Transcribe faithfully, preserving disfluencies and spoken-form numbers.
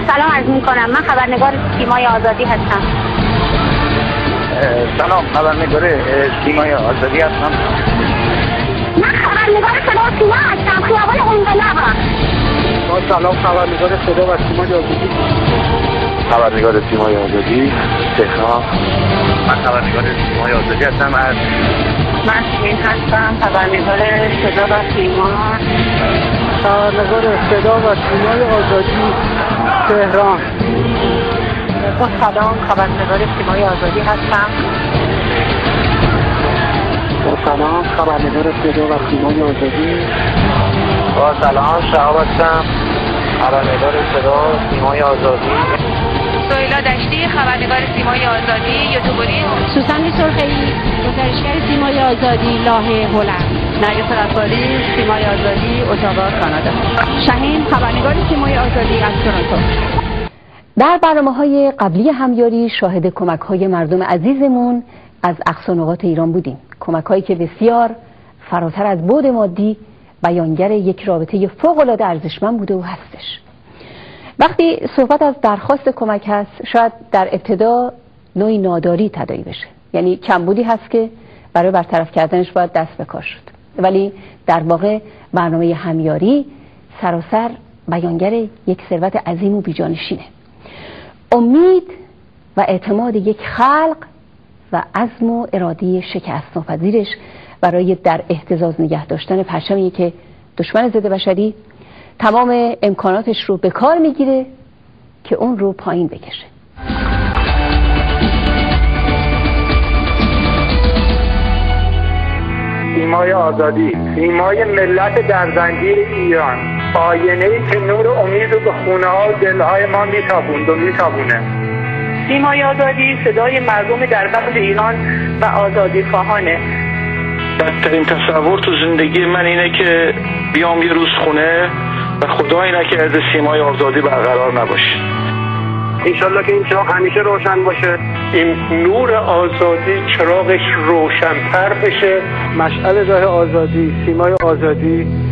سلام عرض میکنم، من خبرنگار سیمای آزادی هستم. سلام، خبرنگار سیمای آزادی هستم. من خبرنگار صدا و سیما هستم، خیابان انقلابم. سلام، خبرنگار صدا و سیمای آزادی. خبرنگار سیمای آزادی تهران. من خبرنگار سیمای آزادی هستم از من سیمین هستم، خبرنگار صدا و سیما. خبرنگار صدا و سیمای آزادی تهران. با سلام، خبرنگار سیمای آزادی هستم. با سلام، خبرنگار صدا و سیمای آزادی. با سلام، شهاب هستم، خبرنگار صدا و سیمای آزادی. سهیلا دشتی، خبرنگار سیمای آزادی یوتیوبری. سوسن سرخی، گزارشگر سیمای آزادی لاهه هلند. نرگس رفاری، سیمای آزادی اتاوا کانادا. شاهین، خبرنگار سیمای آزادی از تورنتو. در برنامه‌های قبلی همیاری شاهد کمک‌های مردم عزیزمون از اقصا نقاط ایران بودیم. کمک‌هایی که بسیار فراتر از بعد مادی بیانگر یک رابطه فوق‌العاده ارزشمند بوده و هستش. وقتی صحبت از درخواست کمک هست، شاید در ابتدا نوعی ناداری تداعی بشه، یعنی کمبودی هست که برای برطرف کردنش باید دست به کار شد. ولی در واقع برنامه همیاری سراسر بیانگر یک ثروت عظیم و بیجانشینه. امید و اعتماد یک خلق و عزم و اراده شکست ناپذیرش برای در اهتزاز نگه داشتن پرچمی که دشمن ضد بشری تمام امکاناتش رو به کار میگیره که اون رو پایین بکشه. سیمای آزادی، سیمای ملت در زنجیر ایران، آینه‌ای که نور امید رو به خونه ها و دلهای ما میتابوند و میتابونه. سیمای آزادی صدای مردم در قلب ایران و آزادی خواهانه. بدترین تصور تو زندگی من اینه که بیام یه روز خونه و خدایی نکرده سیمای آزادی برقرار نباشه. انشالله که این چراغ همیشه روشن باشه، این نور آزادی چراغش روشن‌تر بشه. مشعل راه آزادی، سیمای آزادی